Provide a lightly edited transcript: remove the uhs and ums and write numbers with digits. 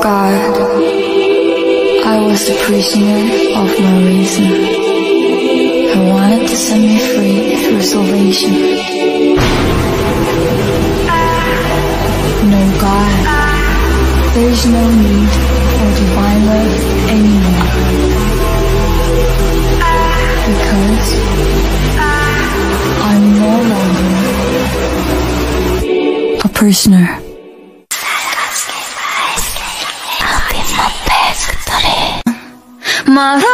God, I was the prisoner of my reason. I wanted to set me free through salvation. No God, there is no need for divine love anymore. Because I'm no longer a prisoner. My